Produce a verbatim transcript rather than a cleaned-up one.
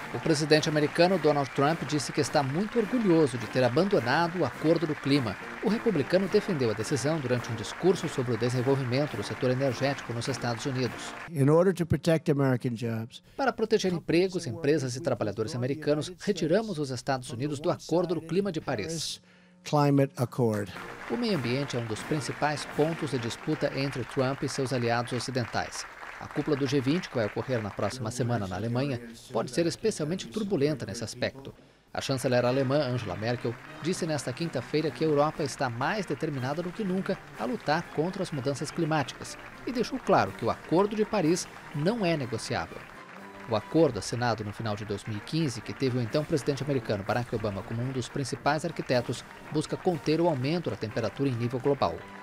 O presidente americano Donald Trump disse que está muito orgulhoso de ter abandonado o Acordo do Clima. O republicano defendeu a decisão durante um discurso sobre o desenvolvimento do setor energético nos Estados Unidos. Para proteger empregos, empresas e trabalhadores americanos, retiramos os Estados Unidos do Acordo do Clima de Paris. O meio ambiente é um dos principais pontos de disputa entre Trump e seus aliados ocidentais. A cúpula do G vinte, que vai ocorrer na próxima semana na Alemanha, pode ser especialmente turbulenta nesse aspecto. A chanceler alemã Angela Merkel disse nesta quinta-feira que a Europa está mais determinada do que nunca a lutar contra as mudanças climáticas e deixou claro que o Acordo de Paris não é negociável. O acordo assinado no final de dois mil e quinze, que teve o então presidente americano Barack Obama como um dos principais arquitetos, busca conter o aumento da temperatura em nível global.